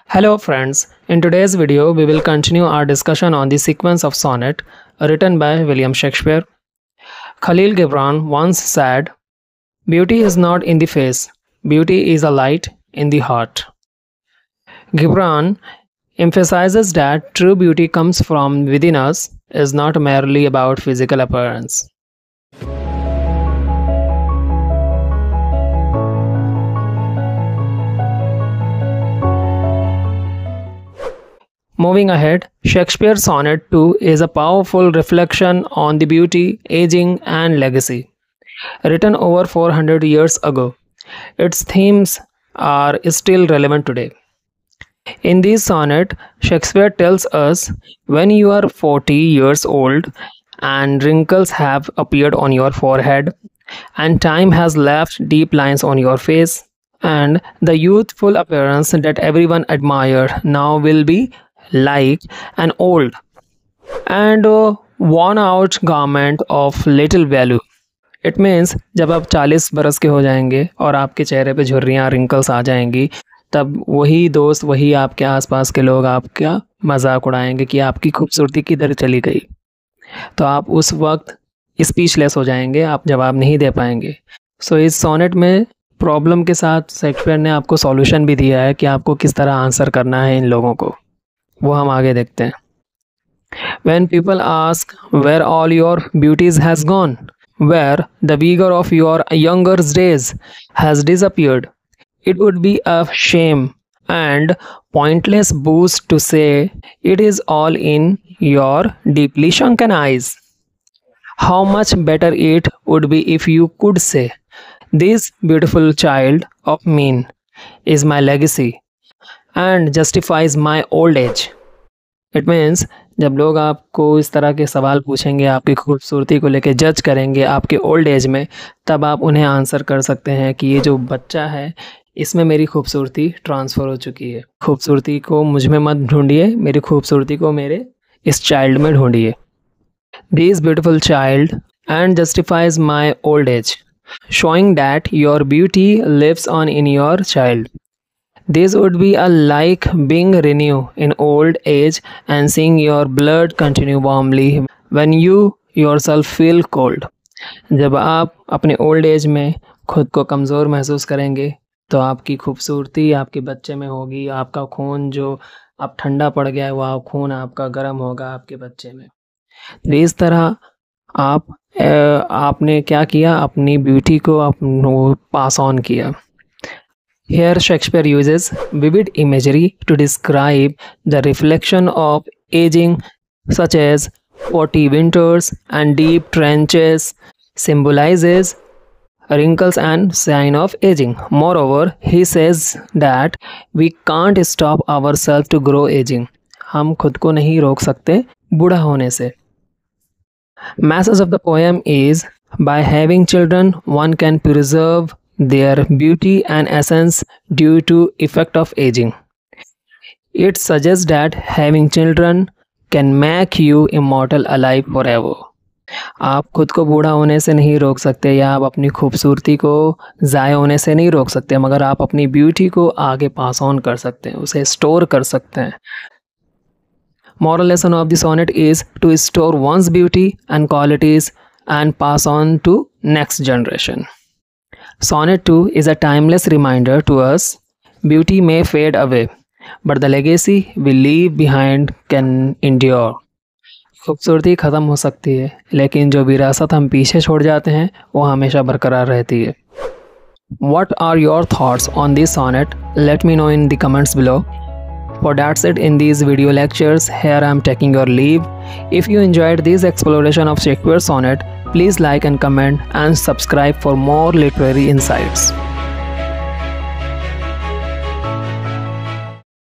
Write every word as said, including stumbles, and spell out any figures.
Hello friends, in today's video we will continue our discussion on the sequence of sonnet written by William Shakespeare. Khalil Gibran once said, "Beauty is not in the face, beauty is a light in the heart." Gibran emphasizes that true beauty comes from within us, is not merely about physical appearance. Moving ahead, Shakespeare's Sonnet two is a powerful reflection on the beauty, aging, and legacy. Written over four hundred years ago, its themes are still relevant today. In this sonnet, Shakespeare tells us, when you are forty years old and wrinkles have appeared on your forehead, and time has left deep lines on your face, and the youthful appearance that everyone admired now will be like an old and uh, worn out garment of little value. It means जब आप चालीस बरस के हो जाएंगे और आपके चेहरे पे झुर्रियाँ रिंकल्स आ जाएंगी, तब वही दोस्त, वही आपके आसपास के लोग आपका मजाक उड़ाएंगे कि आपकी खूबसूरती किधर चली गई। तो आप उस वक्त स्पीचलेस हो जाएंगे, आप जवाब नहीं दे पाएंगे। सो इस सोनेट में प्रॉब्लम के साथ शेक्सपियर ने आपको सॉल्यूशन भी दिया है कि आपको किस तरह आंसर करना है इन लोगों को। वो हम आगे देखते हैं। When people ask where all your beauties has gone, where the vigor of your younger days has disappeared, it would be a shame and pointless boast to say it is all in your deeply sunken eyes. How much better it would be if you could say, this beautiful child of mine is my legacy and justifies my old age. It means जब लोग आपको इस तरह के सवाल पूछेंगे, आपकी खूबसूरती को लेके जज करेंगे आपके ओल्ड एज में, तब आप उन्हें आंसर कर सकते हैं कि ये जो बच्चा है इसमें मेरी खूबसूरती ट्रांसफ़र हो चुकी है। खूबसूरती को मुझ में मत ढूंढिए, मेरी खूबसूरती को मेरे इस चाइल्ड में ढूंढिए। This beautiful child and justifies my old age, showing that your beauty lives on in your child. This would be a like being renewed in old age and seeing your blood continue warmly when you yourself feel cold. जब आप अपने old age में खुद को कमज़ोर महसूस करेंगे तो आपकी खूबसूरती आपके बच्चे में होगी। आपका खून जो अब ठंडा पड़ गया है वह खून आपका गर्म होगा आपके बच्चे में। इस तरह आप आपने क्या किया, अपनी ब्यूटी को अपनो पास ऑन किया। Here Shakespeare uses vivid imagery to describe the reflection of aging, such as forty winters and deep trenches symbolizes wrinkles and sign of aging. Moreover, he says that we can't stop ourselves to grow aging. हम खुद को नहीं रोक सकते बूढ़ा होने से। Message of the poem is, by having children, one can preserve their beauty and essence due to effect of aging. It suggests that having children can make you immortal alive forever. आप खुद को बूढ़ा होने से नहीं रोक सकते या आप अपनी खूबसूरती को ज़ाया होने से नहीं रोक सकते, मगर आप अपनी ब्यूटी को आगे पास ऑन कर सकते हैं, उसे स्टोर कर सकते हैं। Moral lesson of the sonnet is to store one's beauty and qualities and pass on to next generation. Sonnet two is a timeless reminder to us, beauty may fade away, but the legacy we leave behind can endure. खूबसूरती ख़त्म हो सकती है, लेकिन जो विरासत हम पीछे छोड़ जाते हैं वो हमेशा बरकरार रहती है। What are your thoughts on this sonnet? Let me know in the comments below. For that's it in these video lectures. Here I am taking your leave. If you enjoyed this exploration of Shakespeare's sonnet, please like and comment and subscribe for more literary insights.